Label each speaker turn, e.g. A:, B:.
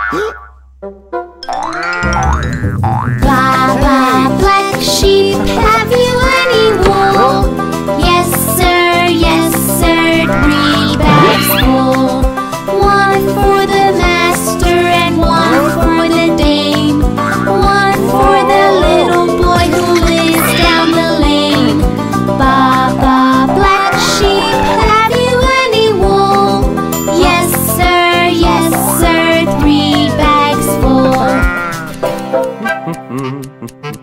A: Baa baa, black sheep, have you any wool? Yes sir, 3 bags full. One for the master and one for the dame. One for the little boy who lives down the lane. Baa baa, black sheep, have you any wool? Yes sir, 3 bags full.